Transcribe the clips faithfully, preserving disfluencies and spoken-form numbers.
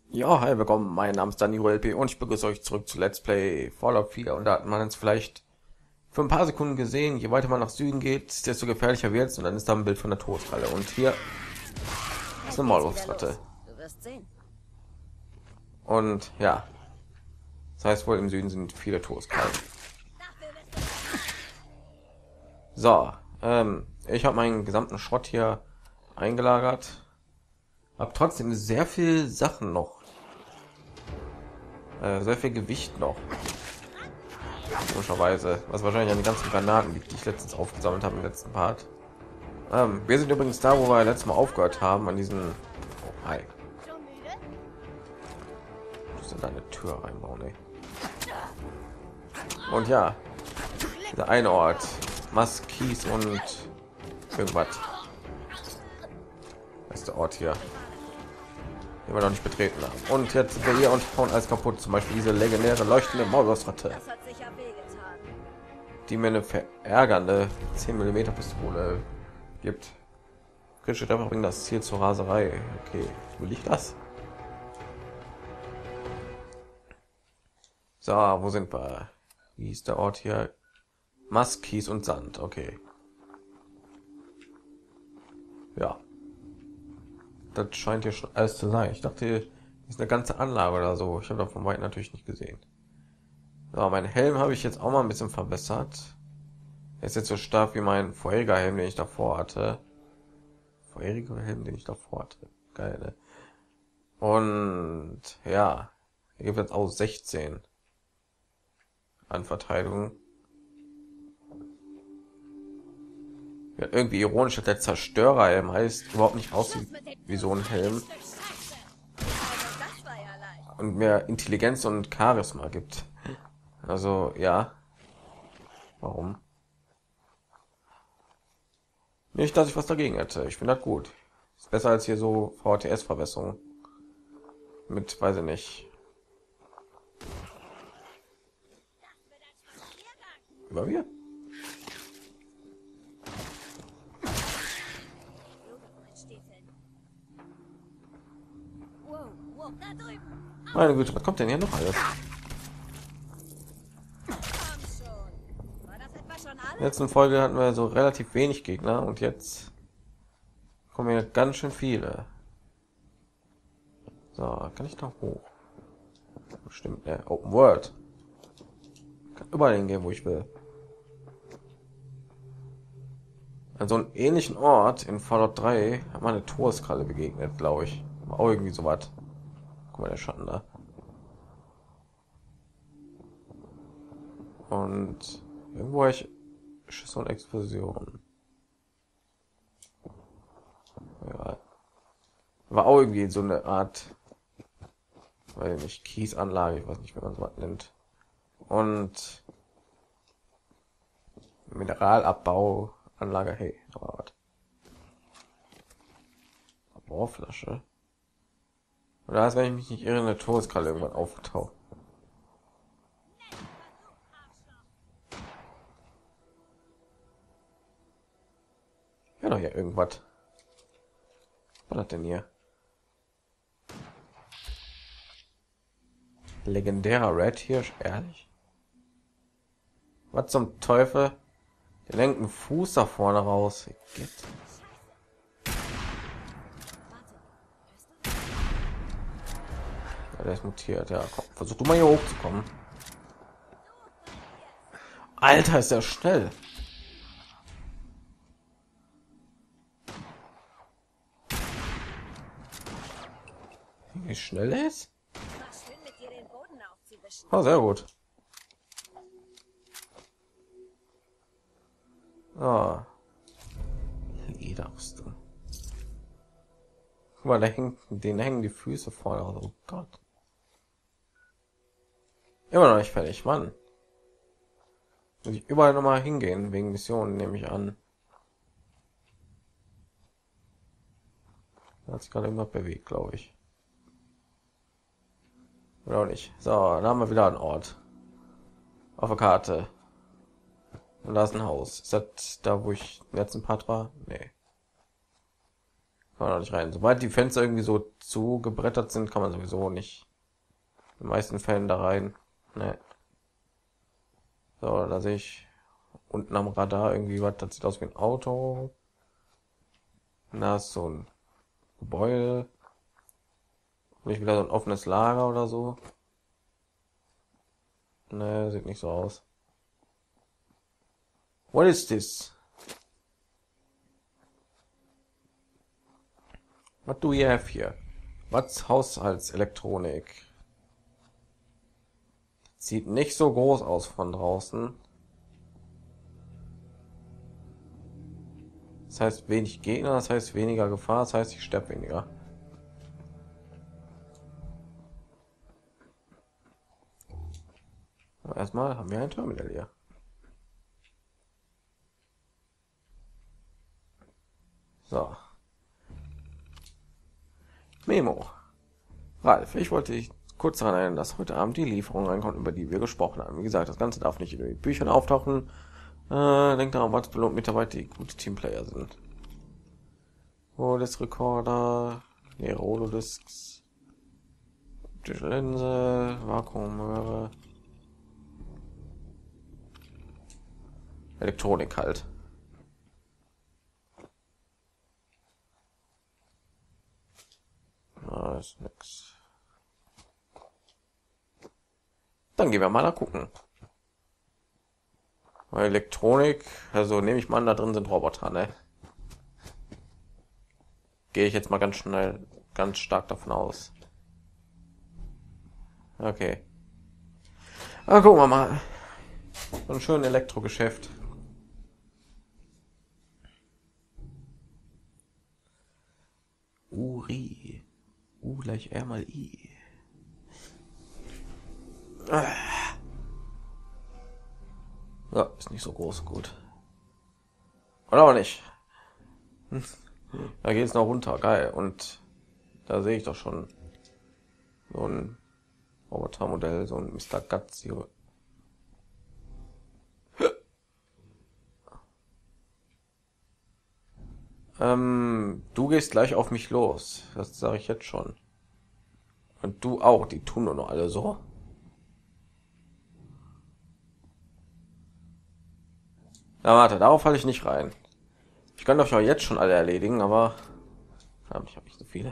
Ja, hi, willkommen. Mein Name ist Danilo L P und ich begrüße euch zurück zu Let's Play Fallout vier. Und da hat man es vielleicht für ein paar Sekunden gesehen, je weiter man nach Süden geht, desto gefährlicher wird es. Und dann ist da ein Bild von der Todesfalle. Und hier ist Bald eine geht's wieder Maulwurfsratte. los. Du wirst sehen. Und ja, das heißt wohl, im Süden sind viele Todeskrallen. So, ähm, ich habe meinen gesamten Schrott hier eingelagert. Hab trotzdem sehr viel Sachen noch. Äh, sehr viel Gewicht noch. Komischerweise, was wahrscheinlich an den ganzen Granaten liegt, die ich letztens aufgesammelt habe im letzten Part. Ähm, wir sind übrigens da, wo wir letztes Mal aufgehört haben, an diesen. Oh, hi. Ich muss da eine Tür reinbauen, ey. Und ja, der eine Ort, Maskis und irgendwas. Das ist der Ort hier, den wir noch nicht betreten haben. Und jetzt sind wir hier und hauen alles kaputt. Zum Beispiel diese legendäre leuchtende Maulwurfsratte, Das hat sicher wehgetan. die mir eine verärgernde zehn Millimeter Pistole gibt. Kritische Treffer bringen das Ziel zur Raserei. Okay, will ich das? So, wo sind wir? Wie ist der Ort hier? Maskis und Sand. Okay. Ja. Das scheint hier schon alles zu sein. Ich dachte, das ist eine ganze Anlage oder so. Ich habe da von weit natürlich nicht gesehen. So, mein Helm habe ich jetzt auch mal ein bisschen verbessert. Er ist jetzt so stark wie mein vorheriger Helm, den ich davor hatte. Vorheriger Helm, den ich davor hatte. Geil, ne? Und ja, er gibt jetzt auch sechzehn an Verteidigung. Ja, irgendwie ironisch, dass der Zerstörerhelm heißt, überhaupt nicht aussieht wie so ein Helm Das war ja leicht. und mehr Intelligenz und Charisma gibt. Also ja, warum? Nicht, dass ich was dagegen hätte. Ich finde das gut. Ist besser als hier so V T S-Verbesserung mit, weiß ich nicht. Über mir? Wow, wow, da drüben. Meine Güte, was kommt denn hier noch alles? Komm schon. War das etwa schon In alles? der letzten Folge hatten wir so relativ wenig Gegner und jetzt kommen hier ganz schön viele. So, kann ich da hoch? Bestimmt, ne? Open World. Kann überall hingehen, wo ich will. An so einem ähnlichen Ort in Fallout drei hat man eine Todeskralle begegnet, glaube ich. Auch irgendwie so was. Guck mal, der Schatten da. Und irgendwo habe ich Schüsse und Explosionen. Ja. War auch irgendwie so eine Art, weiß ich nicht, Kiesanlage, ich weiß nicht, wie man so was nennt. Und Mineralabbauanlage, hey, aber was? Bohrflasche. Oder als wenn ich mich nicht irre, eine Todeskralle irgendwann auftaucht. Ja, doch ja irgendwas. Was hat denn hier? Legendärer Red Hirsch, ehrlich? Was zum Teufel? Der lenkt einen Fuß da vorne raus. Geht. Ja, der ist mutiert, ja. Komm, versuch du mal hier hochzukommen. Alter, ist der schnell. Wie schnell er ist? War schön, mit dir den Boden aufzuwischen. Oh, sehr gut. Ah. Lederrüstung. Guck mal, da hängt, denen hängen die Füße vorne raus. Oh Gott. Immer noch nicht fertig, Mann. Muss ich überall noch mal hingehen, wegen Missionen, nehme ich an. Da hat sich gerade immer bewegt, glaube ich. Oder auch nicht. So, dann haben wir wieder einen Ort. Auf der Karte. Und da ist ein Haus. Ist das da, wo ich im letzten Part war? Nee. Kann man auch nicht rein. Sobald die Fenster irgendwie so zugebrettert sind, kann man sowieso nicht in den meisten Fällen da rein. Ne. So, da sehe ich unten am Radar irgendwie was, das sieht aus wie ein Auto. Da ist so ein Gebäude. Nicht wieder so ein offenes Lager oder so. Ne, sieht nicht so aus. What is this? What do we have here? Was Haushaltselektronik? Sieht nicht so groß aus von draußen. Das heißt wenig Gegner, das heißt weniger Gefahr, das heißt ich sterbe weniger. Aber erstmal haben wir ein Terminal hier. So. Memo. Ralf, ich wollte dich kurz daran erinnern, dass heute Abend die Lieferung reinkommt, über die wir gesprochen haben. Wie gesagt, das Ganze darf nicht in den Büchern auftauchen. Äh, denkt daran, was belohnt Mitarbeiter, die gute Teamplayer sind. Rodes Recorder, nee, Rolodiscs, Digital Linse, Vakuumröhre, Elektronik halt. Na, ist nix. Dann gehen wir mal da gucken. Weil Elektronik, also nehme ich mal an, da drin sind Roboter, ne? Gehe ich jetzt mal ganz schnell, ganz stark davon aus. Okay. Aber gucken wir mal. So ein schönes Elektrogeschäft. Uri. U gleich R mal I. Ja, ist nicht so groß, gut. Oder auch nicht. Da geht es noch runter, geil. Und da sehe ich doch schon so ein Robotermodell, so ein Mister Guts hier. ähm, du gehst gleich auf mich los, das sage ich jetzt schon. Und du auch, die tun nur noch alle so. Na warte, darauf falle ich nicht rein. Ich kann doch ja jetzt schon alle erledigen, aber verdammt, ich habe nicht so viele.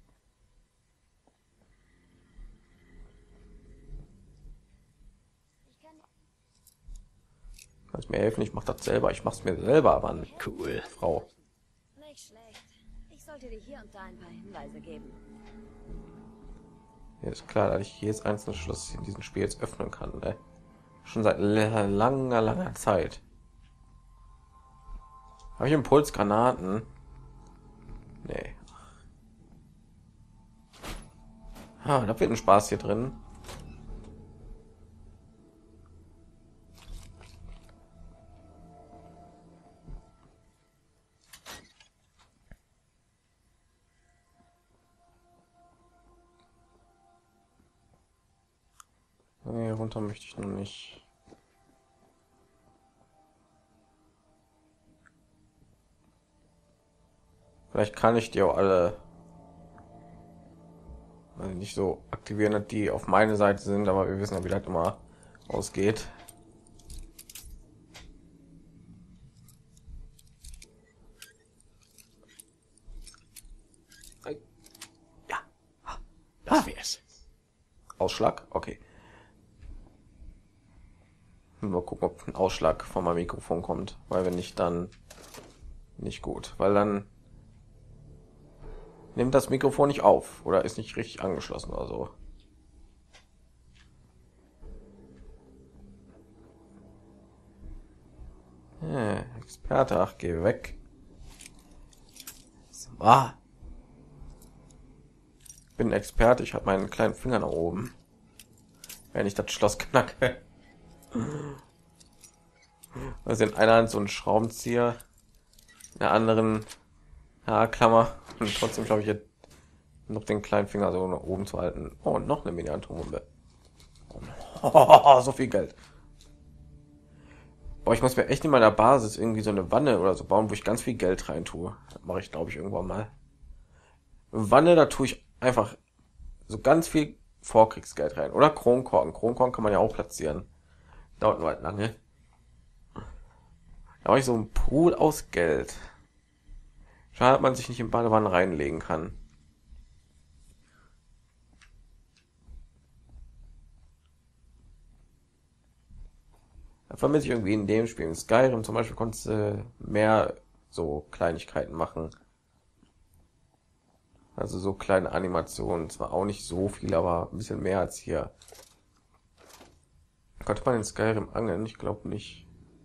Kannst mir helfen? Ich mache das selber. Ich mach's mir selber, aber eine cool Frau. Nicht schlecht. Ich sollte dir hier und da ein paar Hinweise geben. Ja, ist klar, dass ich jedes einzelne Schloss in diesem Spiel jetzt öffnen kann. Ne? Schon seit langer, langer Zeit. Habe ich Impulsgranaten? Nee. Ah, da wird ein Spaß hier drin. Nee, runter möchte ich noch nicht. Vielleicht kann ich die auch alle also nicht so aktivieren, die auf meine Seite sind, aber wir wissen ja, wie das immer ausgeht. Ja, das wär's. Ausschlag, okay. Mal gucken, ob ein Ausschlag von meinem Mikrofon kommt, weil wenn nicht, dann nicht gut, weil dann nimmt das Mikrofon nicht auf oder ist nicht richtig angeschlossen oder so. Ja, Experte, ach, geh weg. Ah. Ich bin Experte, ich habe meinen kleinen Finger nach oben. Wenn ich das Schloss knacke. Also in einer Hand so ein Schraubenzieher, in der anderen Haarklammer und trotzdem glaube ich jetzt noch den kleinen Finger so nach oben zu halten. Oh, und noch eine Mini-Atombombe. Oh, so viel Geld. Boah, ich muss mir echt in meiner Basis irgendwie so eine Wanne oder so bauen, wo ich ganz viel Geld rein tue. Das mache ich, glaube ich, irgendwann mal. Wanne, da tue ich einfach so ganz viel Vorkriegsgeld rein. Oder Kronkorken. Kronkorken kann man ja auch platzieren. Dauert nur halt lange. Da habe ich so einen Pool aus Geld. Schade, dass man sich nicht in Badewanne reinlegen kann. Da vermisse ich irgendwie in dem Spiel. In Skyrim zum Beispiel konntest du mehr so Kleinigkeiten machen. Also so kleine Animationen. Zwar auch nicht so viel, aber ein bisschen mehr als hier. Konnte man in Skyrim angeln? Ich glaube nicht.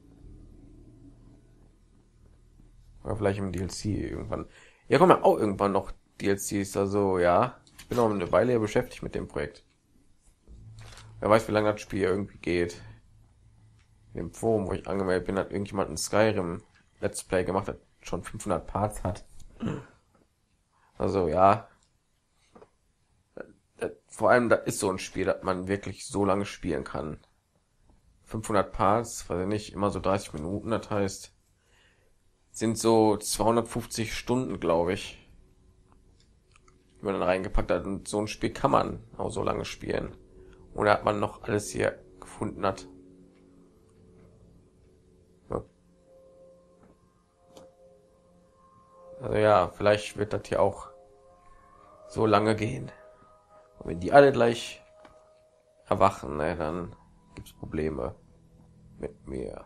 Oder vielleicht im D L C irgendwann. Ja, kommen ja auch irgendwann noch D L Cs. Also ja, ich bin auch eine Weile hier beschäftigt mit dem Projekt. Wer weiß, wie lange das Spiel irgendwie geht. In dem Forum, wo ich angemeldet bin, hat irgendjemand ein Skyrim Let's Play gemacht, das schon fünfhundert Parts hat. Also ja, vor allem da ist so ein Spiel, das man wirklich so lange spielen kann. fünfhundert Parts, weiß ich nicht, immer so dreißig Minuten, das heißt, sind so zweihundertfünfzig Stunden, glaube ich, die man dann reingepackt hat. Und so ein Spiel kann man auch so lange spielen. Oder hat man noch alles hier gefunden hat. Ja. Also ja, vielleicht wird das hier auch so lange gehen. Und wenn die alle gleich erwachen, ne, dann gibt's Probleme mit mir.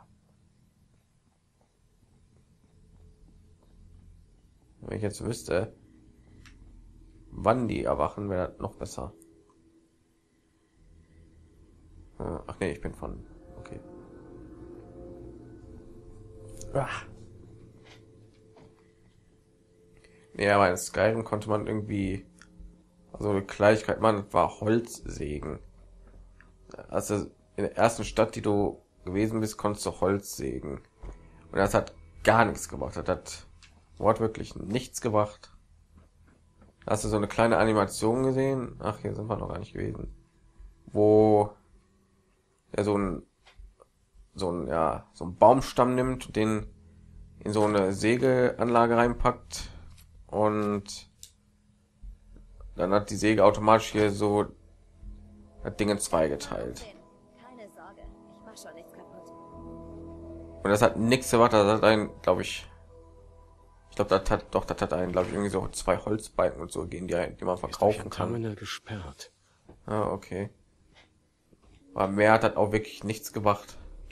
Wenn ich jetzt wüsste, wann die erwachen, wäre das noch besser. Ach nee, ich bin von... Okay. Ach. Nee, aber in Skyrim konnte man irgendwie... Also eine Kleinigkeit, man war Holzsägen. Also in der ersten Stadt, die du gewesen bist, konntest du Holz sägen. Und das hat gar nichts gebracht. Das hat wortwörtlich nichts gebracht. Hast du so eine kleine Animation gesehen? Ach, hier sind wir noch gar nicht gewesen. Wo er so ein so ein ja so ein Baumstamm nimmt, den in so eine Sägeanlage reinpackt und dann hat die Säge automatisch hier so das Ding in zwei geteilt. Keine Sorge, ich mach schon nichts kaputt. Und das hat nichts gemacht. Das hat einen, glaube ich, ich glaube, das hat doch, das hat einen, glaube ich, irgendwie so zwei Holzbalken und so gehen, die, die man verkaufen kann. Terminal gesperrt. Ah, okay. Aber mehr hat das auch wirklich nichts gebracht.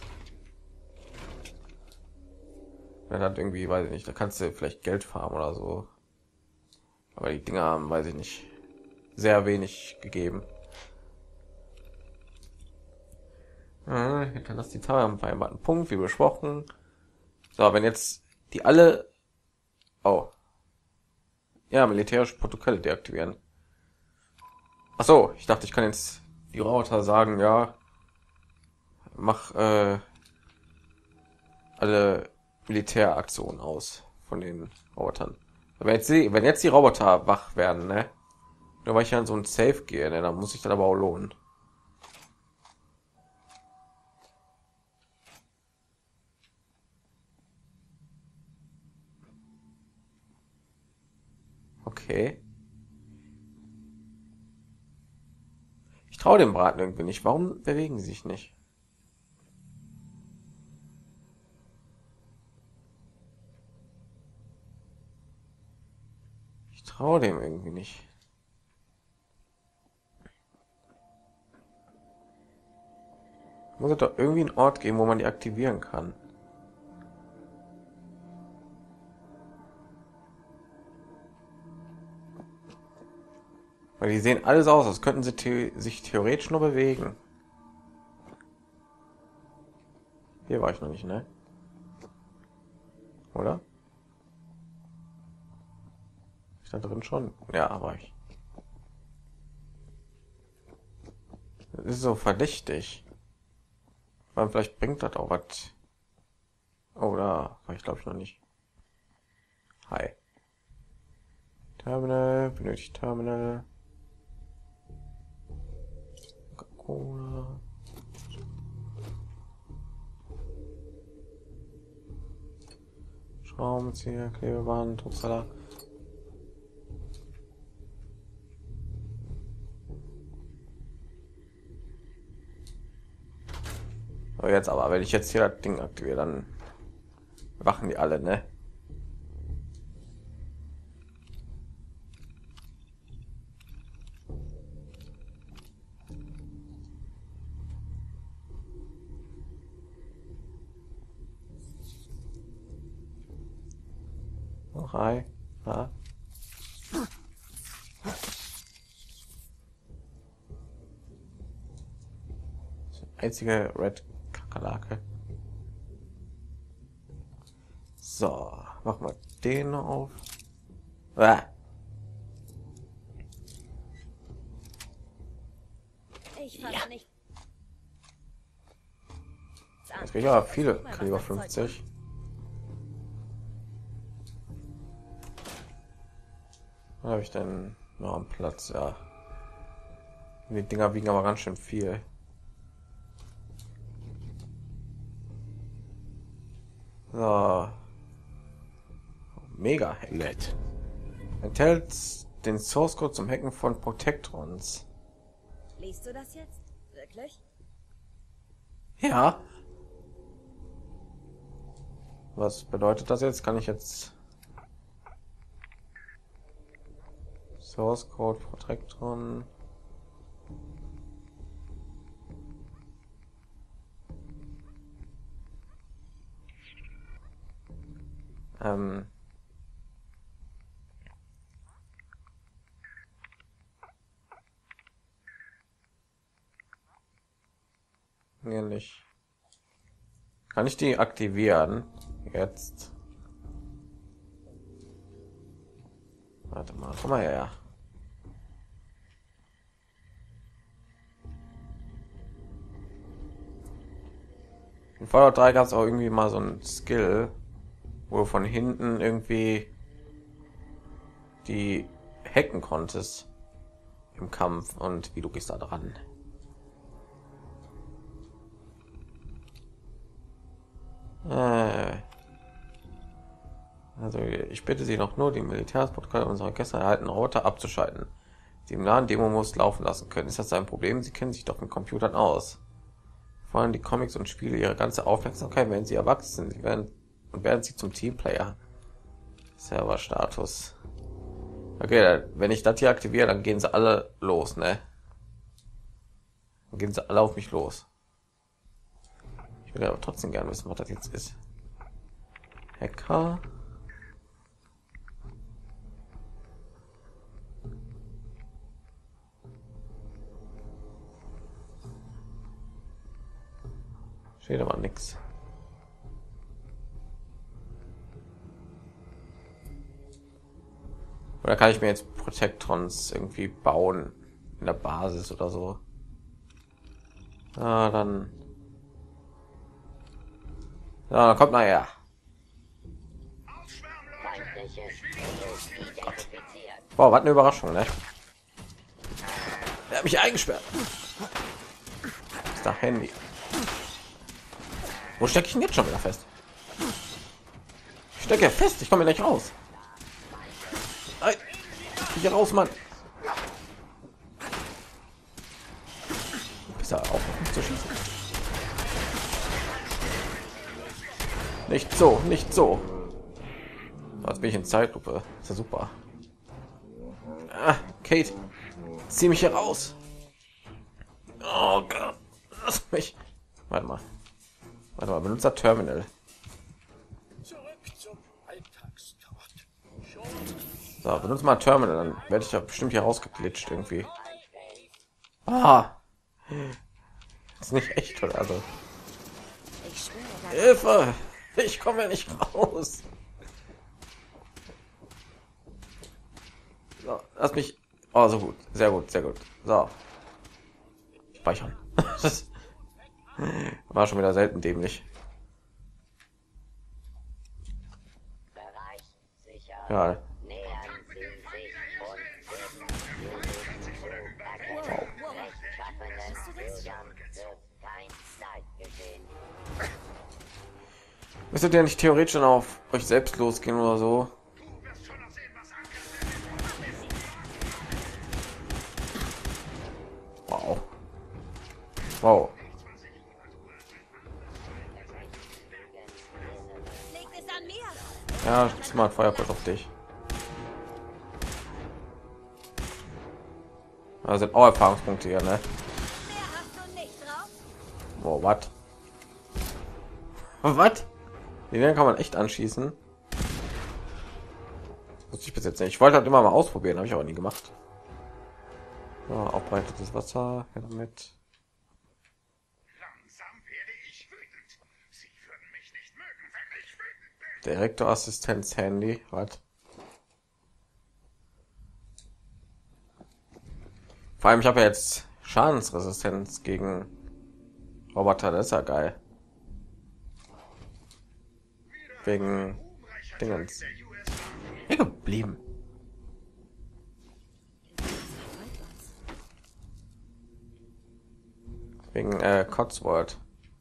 Das hat irgendwie, weiß ich nicht, da kannst du vielleicht Geld farmen oder so. Aber die Dinger haben, weiß ich nicht, sehr wenig gegeben. Ja, hinterlass die Zahl am vereinbarten Punkt, wie besprochen. So, wenn jetzt die alle... Oh. Ja, militärische Protokolle deaktivieren. Ach so, ich dachte, ich kann jetzt die Roboter sagen, ja, mach äh, alle Militäraktionen aus von den Robotern. Wenn jetzt die, wenn jetzt die Roboter wach werden, ne, nur weil ich an so ein Safe gehe, ne, dann muss ich das aber auch lohnen. Okay. Ich traue dem Braten irgendwie nicht. Warum bewegen sie sich nicht? Ich traue dem irgendwie nicht. Muss es doch irgendwie einen Ort geben, wo man die aktivieren kann. Weil die sehen alles aus, als könnten sie the sich theoretisch nur bewegen. Hier war ich noch nicht, ne? Oder? Ich da drin schon? Ja, war ich. Das ist so verdächtig. Weil vielleicht bringt das auch was. Oh, da war ich glaube ich noch nicht. Hi. Terminal, benötigt Terminal. Coca-Cola. Schraubenzieher, Klebeband, Upsala. So, jetzt aber, wenn ich jetzt hier das Ding aktiviere, dann wachen die alle, ne? Oh, hi. Ha. Einzige Red Kakerlake. So, mach mal den noch auf. Ah. Ich fasse nicht. Jetzt krieg ich aber viele Kaliber fünfzig. Habe ich denn noch am Platz? Ja, die Dinger wiegen aber ganz schön viel. So. Mega Hellet enthält den Source Code zum Hacken von Protectrons. Liest du das jetzt? Wirklich? Ja. Was bedeutet das jetzt? Kann ich jetzt Source Code Protectron? Ähm. Ähnlich. Kann ich die aktivieren? Jetzt. Warte mal, komm mal her. In Fallout drei gab es auch irgendwie mal so ein Skill, wo du von hinten irgendwie die hacken konntest im Kampf. Und wie du gehst da dran? Äh. Also ich bitte Sie noch nur, die Militärsprotokolle unserer gestern erhaltenen Roboter abzuschalten. Sie im nahen Demo-Modus laufen lassen können. Ist das ein Problem? Sie kennen sich doch mit Computern aus. Vor allem die Comics und Spiele ihre ganze Aufmerksamkeit, wenn sie erwachsen sind. Sie werden und werden sie zum Teamplayer. Serverstatus. Okay, wenn ich das hier aktiviere, dann gehen sie alle los, ne? Dann gehen sie alle auf mich los. Ich will aber trotzdem gerne wissen, was das jetzt ist. Hacker. Steht aber nichts. Oder kann ich mir jetzt Protectrons irgendwie bauen in der Basis oder so? Ah, dann. Ja, dann kommt nachher. Wow, was eine Überraschung, ne? Er hat mich eingesperrt. Das ist das Handy. Wo stecke ich ihn jetzt schon wieder fest? Ich stecke ja fest, ich komme nicht raus. Nein. Hier raus, Mann. Bist du auch auf mich zu schießen? Nicht so, nicht so. Jetzt bin ich in Zeitlupe. Ist ja super. Ah, Kate, zieh mich hier raus. Oh Gott, lass mich. Warte mal. Warte mal, benutzt das Terminal. So, benutzt mal Terminal, dann werde ich ja bestimmt hier rausgeglitscht irgendwie. Ah, ist nicht echt, oder? Also Hilfe, ich komme nicht raus. So, lass mich. Oh, so gut, sehr gut, sehr gut. So, speichern. Das war schon wieder selten dämlich. Ja. Wow. Müsstet ihr nicht theoretisch schon auf euch selbst losgehen oder so? Wow. Wow. Ja, smart Feuerkurs auf dich. Da sind auch Erfahrungspunkte hier, ne? Mehr hast du nicht drauf? Oh, was? Was? Den kann man echt anschießen. Wusste ich bis jetzt nicht. Ich wollte halt immer mal ausprobieren, habe ich aber nie gemacht. Ja, aufbereitetes Wasser mit. Langsam werde ich wütend. Sie würden mich nicht mögen, wenn ich wütend bin. Direktorassistenz Handy. Was? Vor allem, ich habe ja jetzt Schadensresistenz gegen Roboter. Das ist ja geil. Wegen Dingens. Hier geblieben. Wegen äh, Cotswold.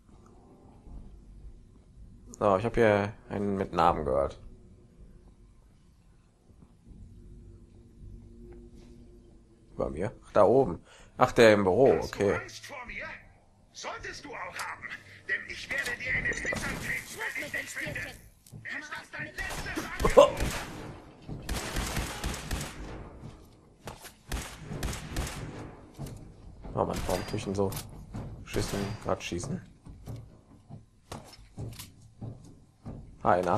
So, ich habe hier einen mit Namen gehört. Bei mir? Da oben. Ach, der im Büro. Okay. Angst vor mir? Solltest du auch haben, denn ich werde dir in den Hintern treten, Schluss wenn ich mit dem dich finde. Spielchen. Ist das dein letztes Oh. Angebot? Oh Mann, warum tue ich denn so schießen, gerade schießen? Einer.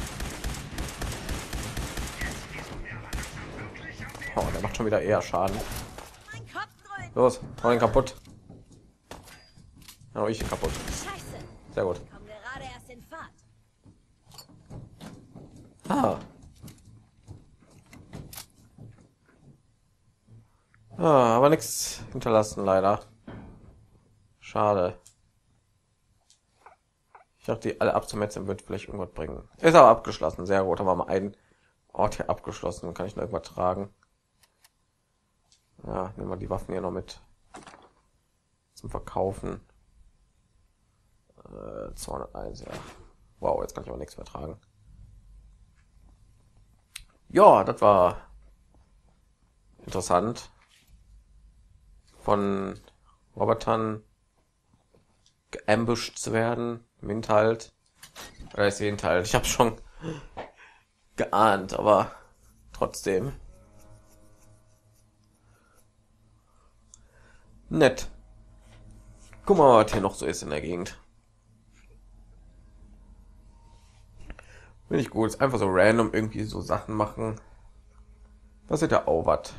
Oh, der macht schon wieder eher Schaden. Mein Kopf dröhnt. Los, hau ihn kaputt. Hau ich ihn kaputt. Scheiße. Sehr gut. Komm gerade erst in Fahrt. Ah. Ah, aber nichts hinterlassen, leider. Schade. Ich dachte, die alle abzumetzen wird vielleicht irgendwas bringen. Ist aber abgeschlossen. Sehr gut. Haben wir mal einen Ort hier abgeschlossen. Kann ich noch irgendwas tragen? Ja, nehmen wir die Waffen hier noch mit zum Verkaufen. Äh, zweihunderteins, ja. Wow, jetzt kann ich auch nichts mehr tragen. Ja, das war interessant. Von Robotern geambusht zu werden im Hinterhalt. Oder ist Hinterhalt? Ich habe schon geahnt, aber trotzdem nett. Guck mal, was hier noch so ist in der Gegend. Finde ich gut. Einfach so random irgendwie so Sachen machen. Was ist da auch was?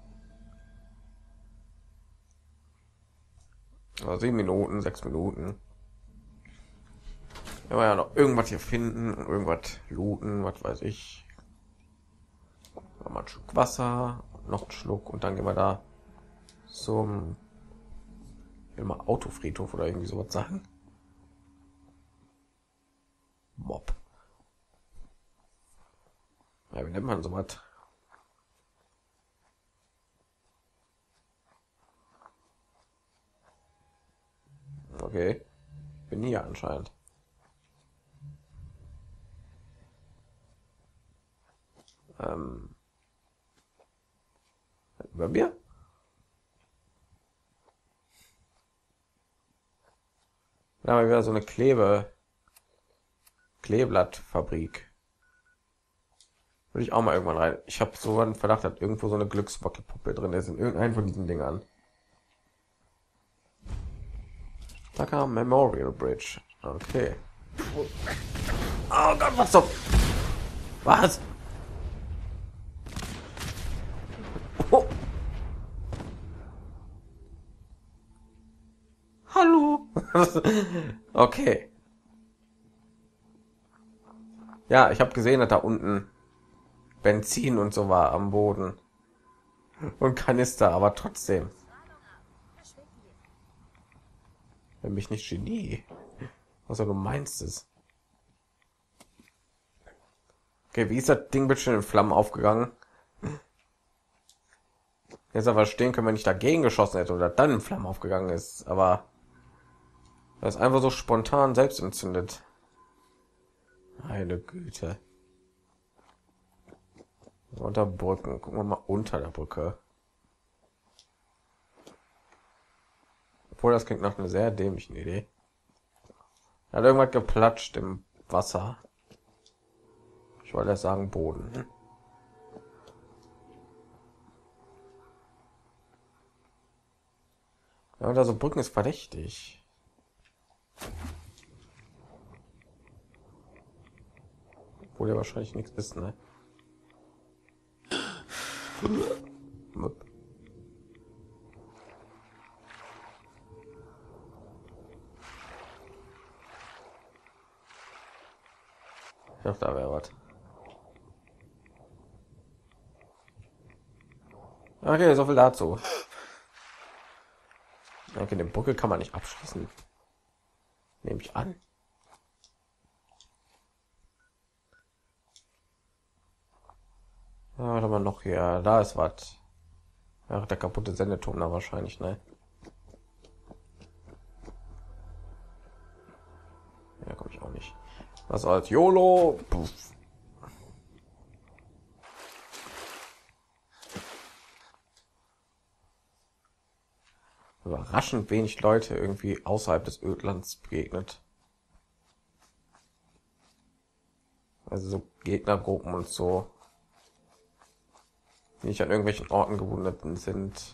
Also sieben Minuten, sechs Minuten. Wenn wir ja noch irgendwas hier finden und irgendwas looten, was weiß ich. Mal ein Schluck Wasser, noch einen Schluck und dann gehen wir da zum immer Autofriedhof oder irgendwie sowas sagen. Mob. Ja, wie nennt man sowas? Okay. Bin hier anscheinend. Ähm. Über mir? Da haben wir wieder so eine Klebe. Kleeblattfabrik. Würde ich auch mal irgendwann rein. Ich habe so einen Verdacht, dass irgendwo so eine Glückswackelpuppe drin ist in irgendeinem von diesen Dingern. Da kam Memorial Bridge. Okay. Oh Gott, was so? Was? Oh. Hallo. Okay. Ja, ich habe gesehen, dass da unten Benzin und so war am Boden und Kanister, aber trotzdem. Wenn mich nicht Genie. Was du meinst es? Okay, wie ist das Ding bitte schön in Flammen aufgegangen? Jetzt aber verstehen können, wenn ich dagegen geschossen hätte oder dann in Flammen aufgegangen ist, aber das ist einfach so spontan selbst entzündet. Meine Güte. Unter Brücken. Gucken wir mal unter der Brücke. Obwohl, das klingt nach einer sehr dämlichen Idee. Hat irgendwas geplatscht im Wasser. Ich wollte erst sagen Boden. Ja, oder so Brücken ist verdächtig. Obwohl ja wahrscheinlich nichts ist, ne? Ich dachte, da wäre was. Okay, so viel dazu. Okay, den Buckel kann man nicht abschließen. Nehme ich an. Ja, warte mal noch hier. Da ist was. Ja, der kaputte Sendeturm da wahrscheinlich, ne? Ja, komme ich auch nicht. Was als YOLO? Puff. Überraschend wenig Leute irgendwie außerhalb des Ödlands begegnet. Also so Gegnergruppen und so, die nicht an irgendwelchen Orten gewundeten sind.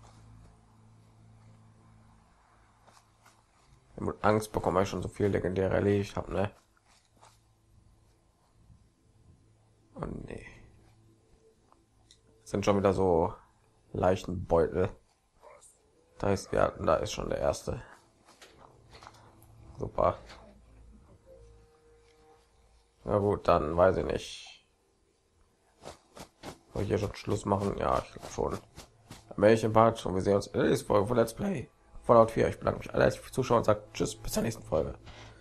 Mit Angst bekomme ich schon so viel legendäre erledigt habe, ne? Und nee. Das sind schon wieder so Leichenbeutel. Da ist ja, da ist schon der erste. Super. Na gut, dann weiß ich nicht. Soll ich hier schon Schluss machen? Ja, ich glaube schon. Welchen Part und wir sehen uns in der nächsten Folge von Let's Play Fallout vier. Ich bedanke mich alle herzlich fürs Zuschauen und sage tschüss, bis zur nächsten Folge.